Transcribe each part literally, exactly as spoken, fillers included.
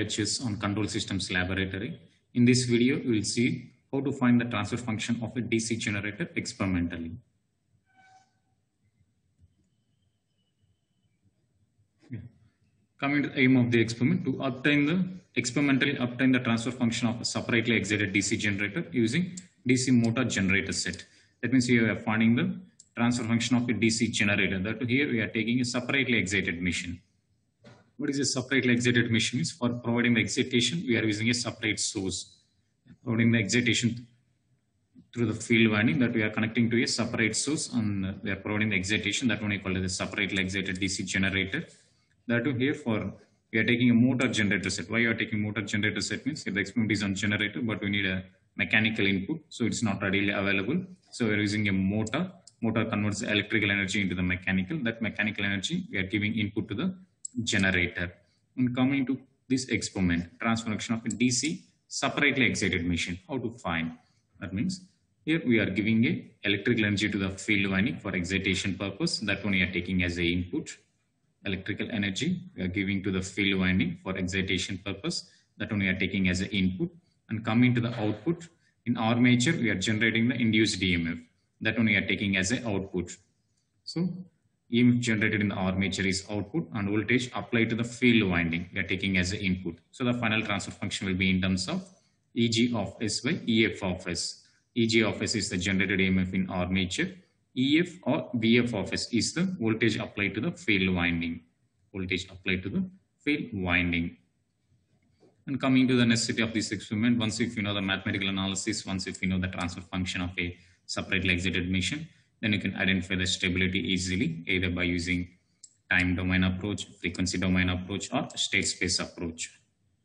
H S on Control Systems Laboratory. In this video, we will see how to find the transfer function of a D C generator experimentally. Yeah. Coming to the aim of the experiment, to obtain the experimentally obtain the transfer function of a separately excited D C generator using D C motor generator set. That means here we are finding the transfer function of a D C generator. That here we are taking a separately excited machine. What is a separately excited machine? Is for providing the excitation, we are using a separate source. Providing the excitation through the field winding, that we are connecting to a separate source, and we are providing the excitation, that one we call it the separately excited D C generator. That too here for we are taking a motor generator set. Why you are taking motor generator set means the experiment is on generator, but we need a mechanical input, so it's not readily available. So we are using a motor. Motor converts the electrical energy into the mechanical. That mechanical energy we are giving input to the generator. And coming to this experiment, transfer function of a D C separately excited machine, how to find? That means here we are giving a electrical energy to the field winding for excitation purpose. That one we are taking as a input. Electrical energy we are giving to the field winding for excitation purpose. That one we are taking as an input. And coming to the output, in armature we are generating the induced E M F. That one we are taking as an output. So E M F generated in the armature is output, and voltage applied to the field winding we are taking as an input. So the final transfer function will be in terms of E G of S by E F of S. E G of S is the generated E M F in armature. E F or V F of S is the voltage applied to the field winding. Voltage applied to the field winding. And coming to the necessity of this experiment, once if you know the mathematical analysis, once if you know the transfer function of a separately excited machine, then you can identify the stability easily, either by using time domain approach, frequency domain approach, or state space approach.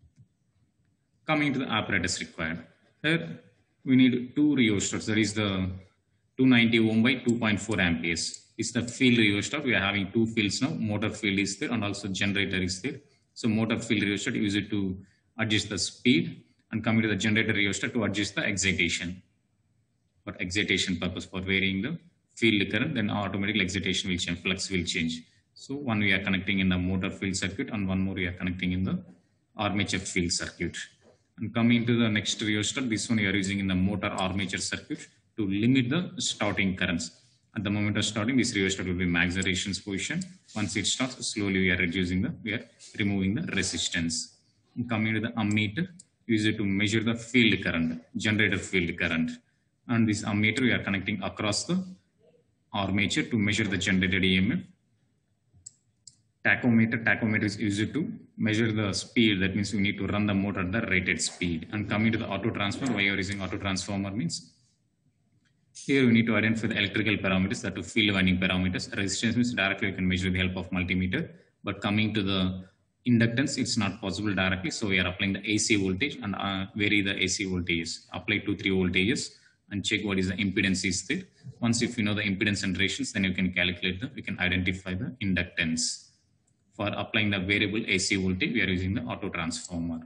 Coming to the apparatus required. Here we need two rheostats, that is the two ninety ohm by two point four amperes. It's the field rheostat. We are having two fields now. Motor field is there and also generator is there. So motor field rheostat use it to adjust the speed, and coming to the generator rheostat to adjust the excitation. For excitation purpose, for varying the field current, then automatically excitation will change, flux will change. So one we are connecting in the motor field circuit, and one more we are connecting in the armature field circuit. And coming to the next rheostat, this one we are using in the motor armature circuit to limit the starting currents. At the moment of starting, this rheostat will be maximization position. Once it starts, slowly we are reducing the, we are removing the resistance. And coming to the ammeter, use it to measure the field current, generator field current. And this ammeter we are connecting across the armature to measure the generated E M F. Tachometer, tachometer is used to measure the speed. That means we need to run the motor at the rated speed. And coming to the auto transformer, why you are using auto transformer means here we need to identify the electrical parameters, that to field winding parameters. Resistance means directly we can measure with the help of multimeter. But coming to the inductance, it's not possible directly. So we are applying the A C voltage and uh, vary the A C voltages. Apply two, three voltages and check what is the impedance is there. Once if you know the impedance and ratios, then you can calculate the, we can identify the inductance. For applying the variable A C voltage, we are using the auto transformer.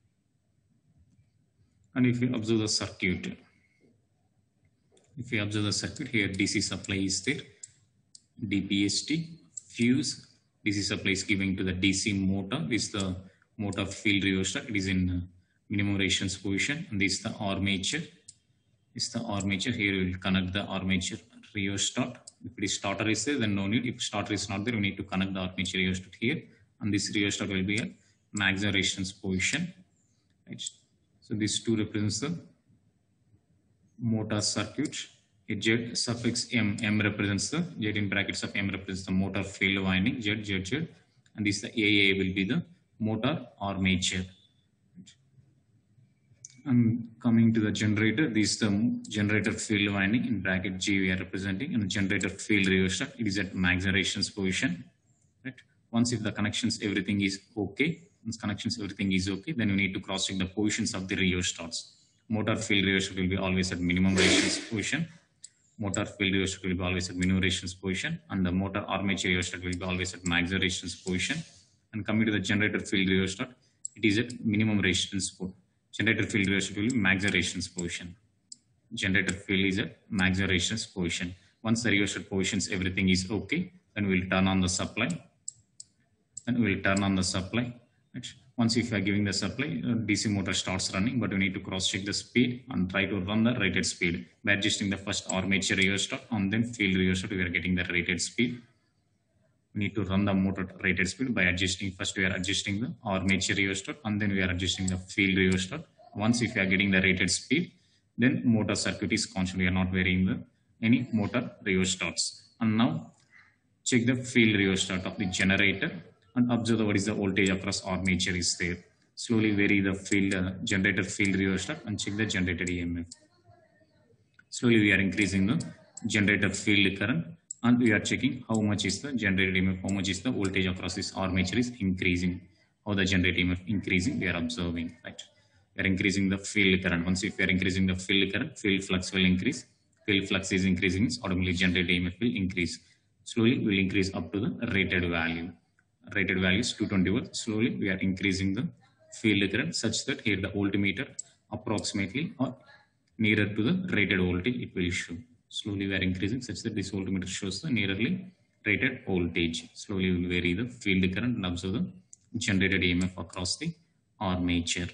And if you observe the circuit, if you observe the circuit here, D C supply is there, D P S T, fuse, D C supply is giving to the D C motor. This is the motor field rheostat. It is in minimum resistance position, and this is the armature. This is the armature. Here we will connect the armature rheostat. If it is starter is there, then no need. If starter is not there, we need to connect the armature rheostat here, and this rheostat will be a maximum resistance position. Right. So these two represents the motor circuit. A Z suffix M, M represents the Z in brackets of M represents the motor field winding, Z, Z, Z, and this the A A will be the motor armature. And coming to the generator, this is the generator field winding, in bracket G we are representing, and the generator field rheostat, it is at maximum resistance position. Right. Once if the connections everything is okay, once connections everything is okay, then you need to cross check the positions of the rheostats. Motor field rheostat will be always at minimum resistance position. Motor field rheostat will be always at minimum resistance position, and the motor armature rheostat will be always at maximum resistance position. And coming to the generator field rheostat, it is at minimum resistance position. Generator field rheostat will be maximum resistance position. Generator field is at maximum resistance position. Once the rheostat positions everything is okay, then we will turn on the supply. Then we will turn on the supply. Right. Once if you are giving the supply, uh, D C motor starts running, but you need to cross check the speed and try to run the rated speed by adjusting the first armature rheostat and then field rheostat. We are getting the rated speed. We need to run the motor rated speed by adjusting. First we are adjusting the armature rheostat and then we are adjusting the field rheostat. Once if you are getting the rated speed, then motor circuit is constant. We are not varying the any motor rheostats. And now check the field rheostat of the generator and observe what is the voltage across armature is there. Slowly vary the field uh, generator field rheostat and check the generated E M F. Slowly we are increasing the generator field current and we are checking how much is the generated E M F, how much is the voltage across this armature is increasing. How the generated E M F increasing, we are observing, right? We are increasing the field current. Once if we are increasing the field current, field flux will increase. Field flux is increasing, means automatically generated E M F will increase. Slowly we will increase up to the rated value. Rated value is two twenty volts. Slowly we are increasing the field current such that here the voltmeter approximately or nearer to the rated voltage it will show. Slowly we are increasing such that this voltmeter shows the nearly rated voltage. Slowly we will vary the field current and observe the generated E M F across the armature.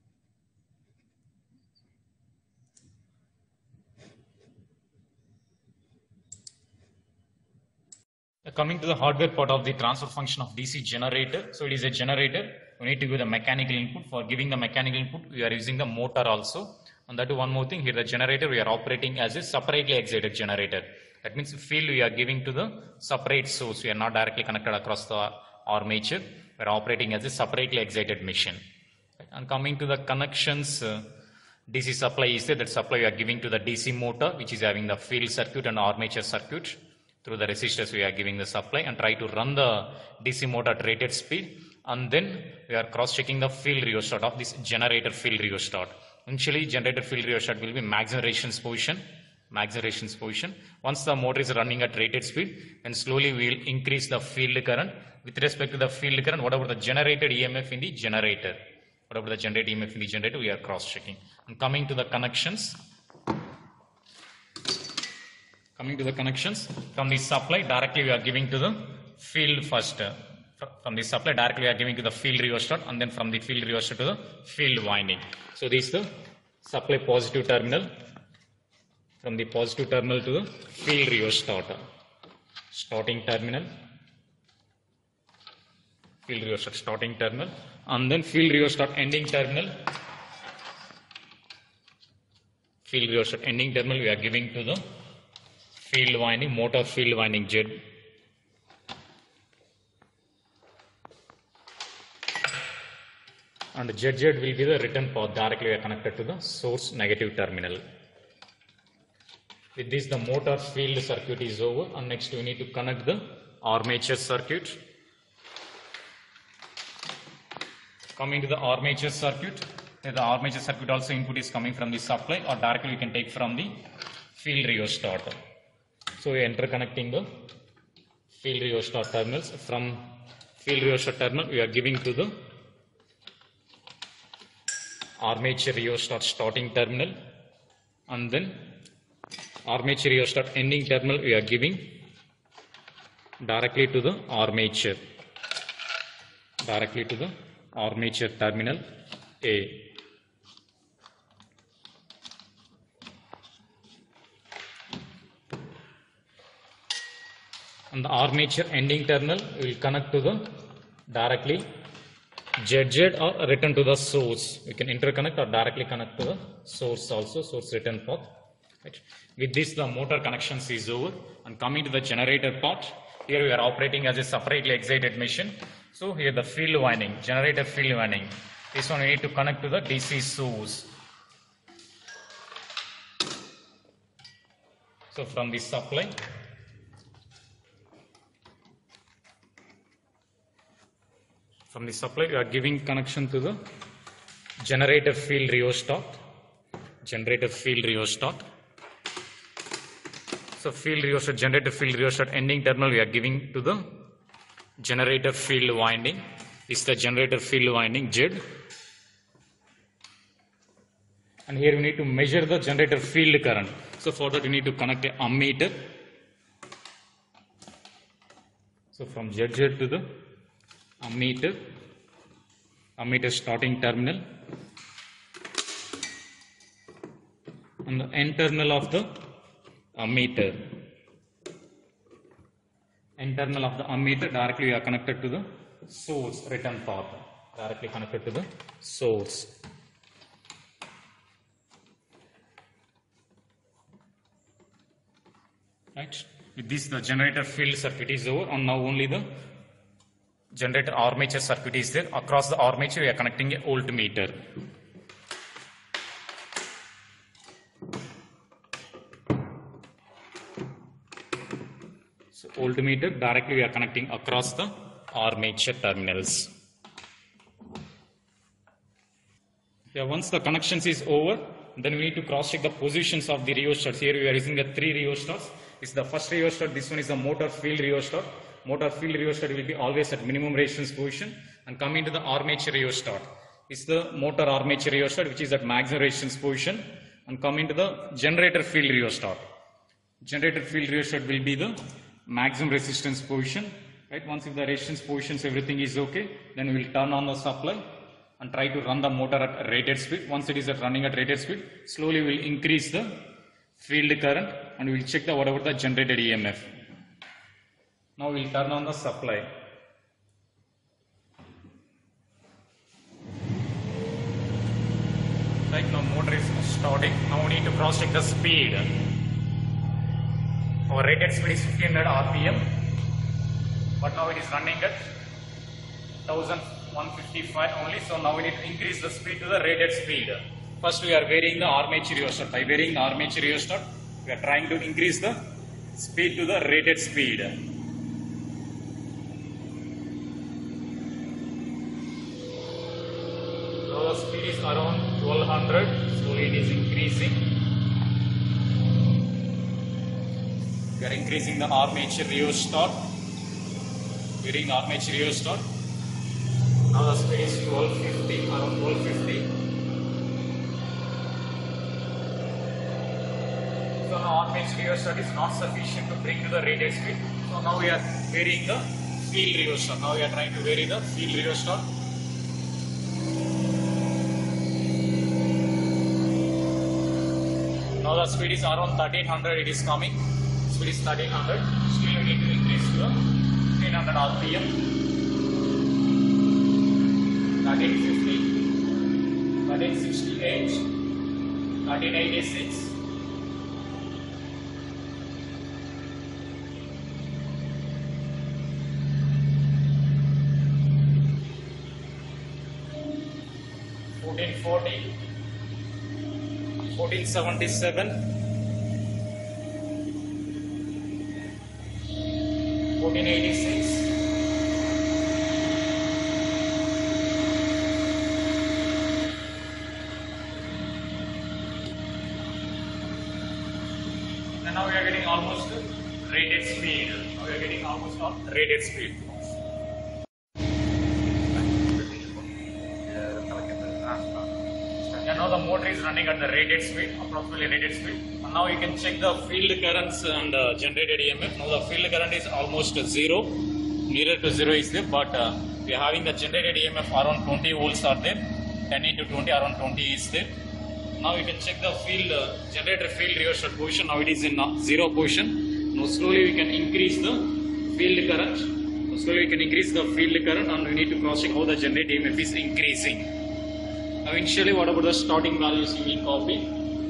Coming to the hardware part of the transfer function of D C generator. So it is a generator. We need to give the mechanical input. For giving the mechanical input, we are using the motor also. And that one more thing, here the generator we are operating as a separately excited generator. That means field we are giving to the separate source. We are not directly connected across the armature. We are operating as a separately excited machine. And coming to the connections, uh, D C supply is there. That supply we are giving to the D C motor, which is having the field circuit and armature circuit. Through the resistors we are giving the supply and try to run the D C motor at rated speed, and then we are cross checking the field rheostat of this generator field rheostat. Initially generator field rheostat will be maximum resistance position, maximum resistance position. Once the motor is running at rated speed, and slowly we will increase the field current. With respect to the field current, what about the generated E M F in the generator? What about the generated E M F in the generator? We are cross checking. And coming to the connections. Coming to the connections, from the supply directly we are giving to the field first. From the supply directly we are giving to the field rheostat, and then from the field rheostat to the field winding. So this is the supply positive terminal. From the positive terminal to the field rheostat. Starting terminal. Field rheostat starting terminal. And then field rheostat ending terminal. Field rheostat ending terminal we are giving to the field winding, motor field winding Z. And Z Z will be the return path directly we are connected to the source negative terminal. With this the motor field circuit is over, and next we need to connect the armature circuit. Coming to the armature circuit, the armature circuit also input is coming from the supply or directly we can take from the field rheostat. So we are interconnecting the field rheostat terminals. From field rheostat terminal we are giving to the armature rheostat starting terminal, and then armature rheostat ending terminal we are giving directly to the armature, directly to the armature terminal A. And the armature ending terminal will connect to the directly Z Z or return to the source. We can interconnect or directly connect to the source also, source return path. Right. With this the motor connections is over, and coming to the generator part, here we are operating as a separately excited machine. So here the field winding, generator field winding. This one we need to connect to the D C source. So from the supply, from the supply we are giving connection to the generator field rheostat, generator field rheostat. So field rheostat, generator field rheostat ending terminal we are giving to the generator field winding. This is the generator field winding Z. And here we need to measure the generator field current. So for that we need to connect a ammeter. So from Z Z to the ammeter. ammeter starting terminal and the end terminal of the ammeter. End terminal of the ammeter directly we are connected to the source, return path, directly connected to the source. Right. With this, the generator field circuit is over, and now only the generator armature circuit is there. Across the armature, we are connecting a voltmeter. So, voltmeter directly we are connecting across the armature terminals. Yeah, once the connections is over, then we need to cross check the positions of the rheostats. Here we are using the three rheostats. This is the first rheostat. This one is the motor field rheostat. Motor field rheostat will be always at minimum resistance position. And coming to the armature rheostat, is the motor armature rheostat, which is at maximum resistance position. And coming to the generator field rheostat. Generator field rheostat will be the maximum resistance position. Right. Once if the resistance positions everything is okay, then we will turn on the supply and try to run the motor at rated speed. Once it is at running at rated speed, slowly we will increase the field current and we will check the whatever the generated E M F. Now we will turn on the supply. Right now motor is starting. Now we need to cross check the speed. Our rated speed is fifteen hundred R P M, but now it is running at one thousand one hundred fifty-five only. So now we need to increase the speed to the rated speed. First we are varying the armature rheostat. By varying the armature rheostat, we are trying to increase the speed to the rated speed. So the speed is around twelve hundred, so it is increasing. We are increasing the armature rheostat. Varying armature rheostat. Now the speed is twelve fifty, around twelve fifty. So now armature rheostat is not sufficient to bring to the rated speed. So now we are varying the field rheostat. Now we are trying to vary the field rheostat. Now the speed is around thirteen hundred, it is coming. Speed is thirteen hundred. Still we need to increase to the fifteen hundred R P M. thirteen fifty, thirteen sixty-eight, thirteen eighty-six. fourteen forty, fourteen seventy-seven, fourteen eighty-six, and now we are getting almost rated speed. Now we are getting almost on rated speed. And now the motor is running at the rated speed, approximately rated speed. And now you can check the field currents and uh, generated E M F. Now the field current is almost zero, nearer to zero is there, but uh, we are having the generated E M F around twenty volts are there, ten into twenty, around twenty is there. Now you can check the field uh, generator field rheostat position. Now it is in uh, zero position. Now slowly we can increase the field current. Now slowly we can increase the field current, and we need to cross check how the generated E M F is increasing. Now initially whatever the starting values you will copy.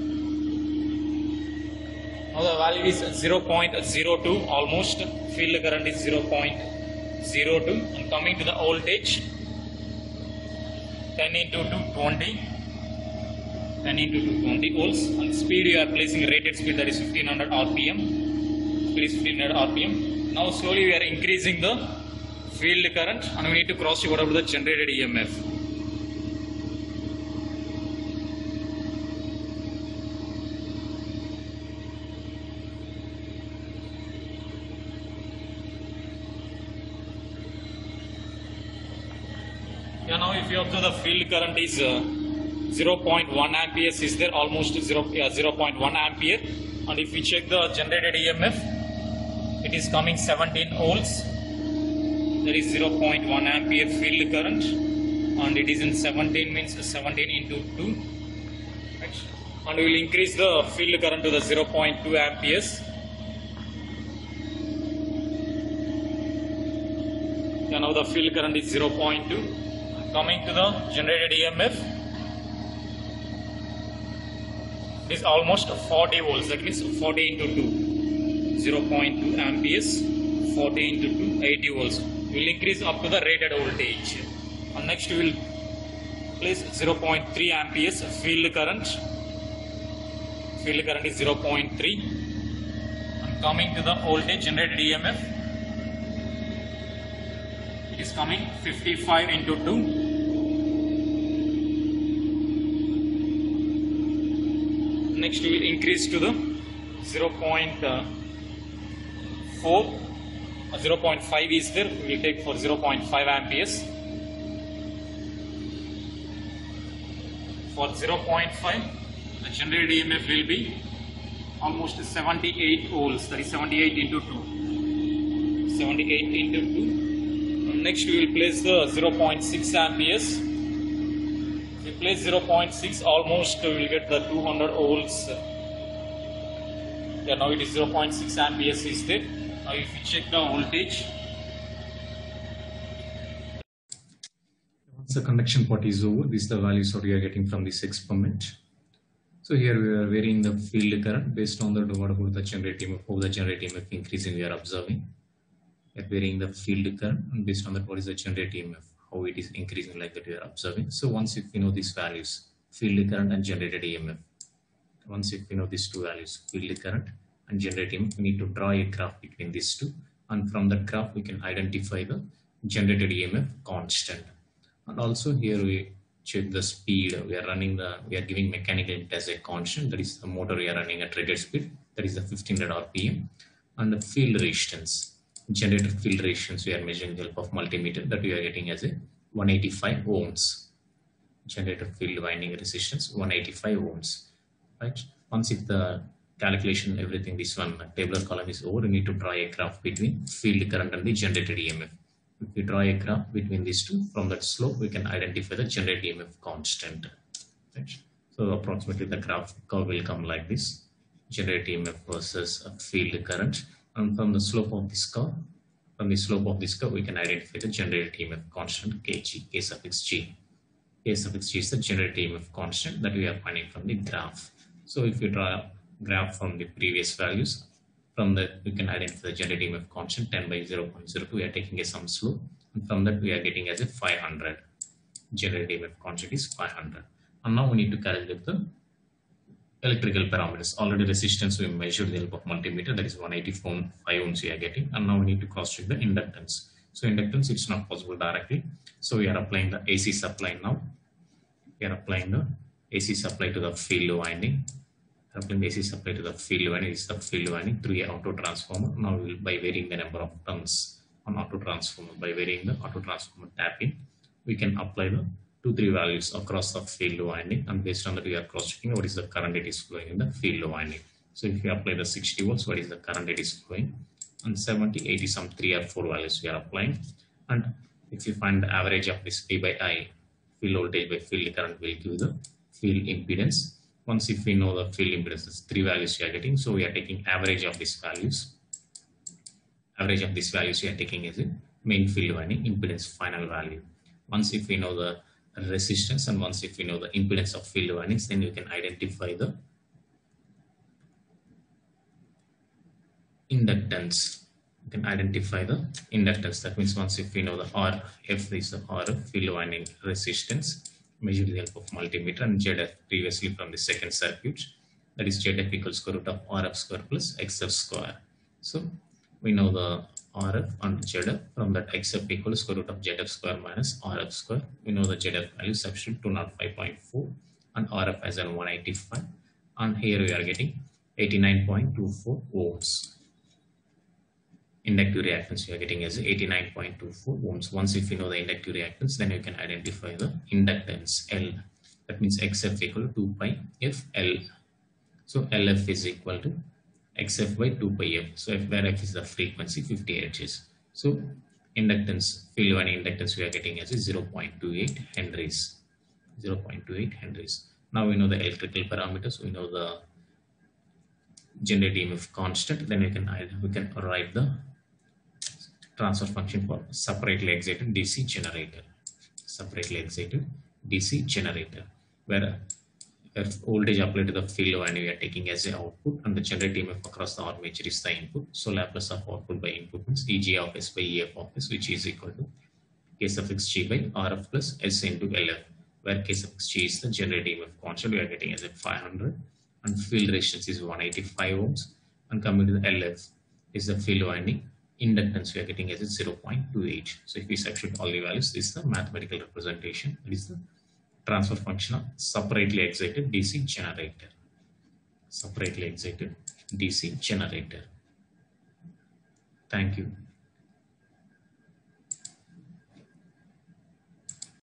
Now the value is zero point zero two, almost field current is zero point zero two, and coming to the voltage ten into two, twenty, ten into two, twenty volts, and speed you are placing rated speed, that is fifteen hundred R P M. Speed is fifteen hundred R P M. Now slowly we are increasing the field current, and we need to cross check whatever the generated E M F. Yeah, now if you observe the field current is uh, zero point one amperes is there, almost zero, yeah, zero point one ampere, and if we check the generated E M F, it is coming seventeen volts, there is zero point one ampere field current. and it is in seventeen, means seventeen into two, right? And we will increase the field current to the zero point two amperes. Yeah, now the field current is zero point two. Coming to the generated E M F, it is almost forty volts, that means forty into two, zero point two amperes, forty into two, eighty volts. We will increase up to the rated voltage. And next we will place zero point three amperes field current. Field current is zero point three. And coming to the voltage generated E M F, it is coming fifty-five into two. Next we will increase to the zero point four, uh, zero point five is there, we will take for zero point five amperes. For zero point five, the generated E M F will be almost seventy-eight volts, that is seventy-eight into two. seventy-eight into two. Next we will place the zero point six amperes. If we place zero point six, almost we will get the two hundred volts. Yeah, now it is zero point six amperes is there. Now if we check the voltage, once the conduction part is over, this is the values that we are getting from this experiment. So here we are varying the field current based on the what about the generating of how the generating of increasing we are observing. We are varying the field current, and based on that what is the generating E M F, how it is increasing like that we are observing. So once if we know these values, field current and generated E M F, once if we know these two values, field current and generating E M F, we need to draw a graph between these two, and from that graph we can identify the generated E M F constant. And also here we check the speed. We are running the, we are giving mechanical input as a constant, that is the motor we are running at rated speed, that is the fifteen hundred R P M, and the field resistance, generated field resistance we are measuring with the help of multimeter, that we are getting as a one eighty-five ohms. Generated field winding resistance one eighty-five ohms, right? Once if the calculation everything, this one tabular column is over, we need to draw a graph between field current and the generated E M F. If we draw a graph between these two, from that slope we can identify the generated E M F constant, right? So approximately the graph curve will come like this: generated E M F versus a field current, and from the slope of this curve, from the slope of this curve we can identify the generated E M F constant Kg, K suffix G. K suffix G is the generated E M F constant that we are finding from the graph. So if you draw a graph from the previous values, from that we can identify the generated E M F constant ten by zero point zero two. We are taking a some slope, and from that we are getting as a five hundred. Generated E M F constant is five hundred. And now we need to calculate the electrical parameters. Already resistance we measured with the help of multimeter, that is one eighty-five ohms we are getting, and now we need to cross check the inductance. So inductance, it's not possible directly, so we are applying the A C supply now. We are applying the A C supply to the field winding. Applying the A C supply to the field winding is the field winding through a auto transformer. Now we will, by varying the number of turns on auto transformer, by varying the auto transformer tapping, we can apply the two three values across the field winding, and based on that we are cross checking what is the current it is flowing in the field winding. So if we apply the sixty volts, what is the current it is flowing, and seventy, eighty, some three or four values we are applying. And if you find the average of this P by I, field voltage by field current, will give the field impedance. Once if we know the field impedance, three values we are getting, so we are taking average of these values. Average of these values we are taking as a main field winding impedance final value. Once if we know the resistance, and once if we know the impedance of field windings, then you can identify the inductance. You can identify the inductance. That means once if we know the R F is the R F, field winding resistance, measured with the help of multimeter, and Z F previously from the second circuit, that is Z F equals square root of R F square plus X F square. So we know the R F and Z F, from that X F equals square root of Z F square minus R F square. We know the Z F value substitute two oh five point four and R F as an one eighty-five, and here we are getting eighty-nine point two four ohms. Inductive reactance we are getting as eighty-nine point two four ohms. Once if you know the inductive reactance, then you can identify the inductance L. That means X F equal to two pi F L. So L F is equal to X F by two pi F. So F where F is the frequency, fifty hertz. So inductance, field winding inductance we are getting as a zero point two eight henries. zero point two eight henries. Now we know the electrical parameters, we know the generated E M F constant, then we can we can write the transfer function for separately excited D C generator. Separately excited D C generator, where if voltage applied to the field winding we are taking as a output and the generated E M F across the armature is the input. So Laplace of output by input means E G of S by E F of S, which is equal to K suffix G by R F plus S into L F, where K suffix G is the generated E M F constant we are getting as a five hundred, and field resistance is one eighty-five ohms, and coming to the L F is the field winding inductance we are getting as a zero point two eight. So if we substitute all the values, this is the mathematical representation. It is the transfer function of separately excited D C generator. Separately excited D C generator. Thank you.